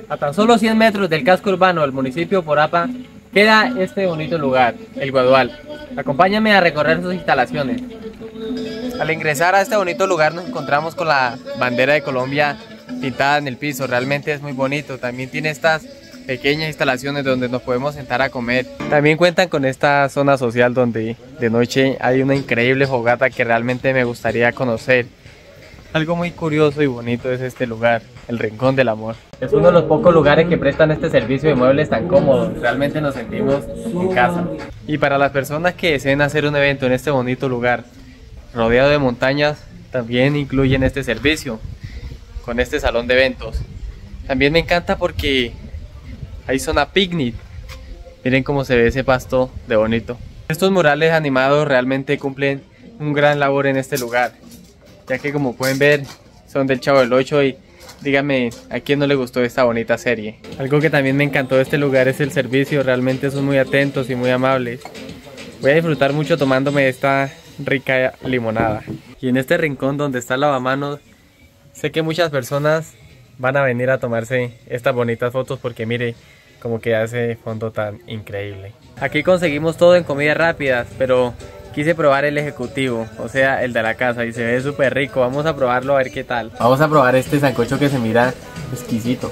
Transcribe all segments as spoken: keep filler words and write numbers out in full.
A tan solo cien metros del casco urbano del municipio de Porapa queda este bonito lugar, el Guadual. Acompáñame a recorrer sus instalaciones. Al ingresar a este bonito lugar nos encontramos con la bandera de Colombia pintada en el piso. Realmente es muy bonito. También tiene estas pequeñas instalaciones donde nos podemos sentar a comer. También cuentan con esta zona social donde de noche hay una increíble fogata que realmente me gustaría conocer. Algo muy curioso y bonito es este lugar, el Rincón del Amor. Es uno de los pocos lugares que prestan este servicio de muebles tan cómodos. Realmente nos sentimos en casa. Y para las personas que deseen hacer un evento en este bonito lugar, rodeado de montañas, también incluyen este servicio, con este salón de eventos. También me encanta porque hay zona picnic. Miren cómo se ve ese pasto de bonito. Estos murales animados realmente cumplen un gran labor en este lugar, ya que como pueden ver son del Chavo del Ocho y díganme a quién no le gustó esta bonita serie. Algo que también me encantó de este lugar es el servicio, realmente son muy atentos y muy amables. Voy a disfrutar mucho tomándome esta rica limonada. Y en este rincón donde está el lavamanos, sé que muchas personas van a venir a tomarse estas bonitas fotos porque mire como que hace fondo tan increíble. Aquí conseguimos todo en comidas rápidas, pero quise probar el ejecutivo, o sea, el de la casa, y se ve súper rico. Vamos a probarlo a ver qué tal. Vamos a probar este sancocho que se mira exquisito.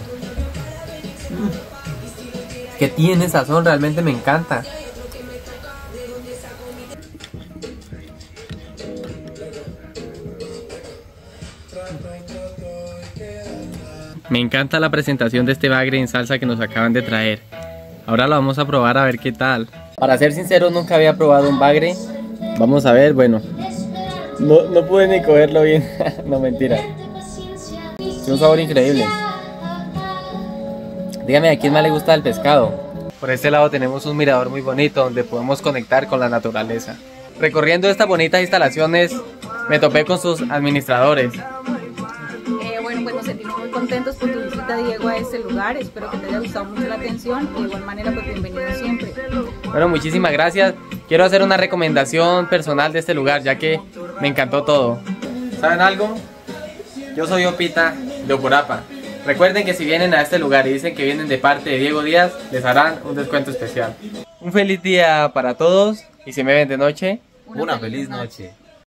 Mm. Que tiene sazón, realmente me encanta. Me encanta la presentación de este bagre en salsa que nos acaban de traer. Ahora lo vamos a probar a ver qué tal. Para ser sincero, nunca había probado un bagre. Vamos a ver, bueno. No, no pude ni cogerlo bien. No, mentira. Tiene un sabor increíble. Dígame, ¿a quién más le gusta el pescado? Por este lado tenemos un mirador muy bonito donde podemos conectar con la naturaleza. Recorriendo estas bonitas instalaciones, me topé con sus administradores. Eh, bueno, pues nos sentimos muy contentos por tu visita, Diego, a este lugar. Espero que te haya gustado mucho la atención y de igual manera, pues bienvenido siempre. Bueno, muchísimas gracias. Quiero hacer una recomendación personal de este lugar, ya que me encantó todo. ¿Saben algo? Yo soy Opita de Oporapa. Recuerden que si vienen a este lugar y dicen que vienen de parte de Diego Díaz, les harán un descuento especial. Un feliz día para todos y si me ven de noche, una, una feliz noche. noche.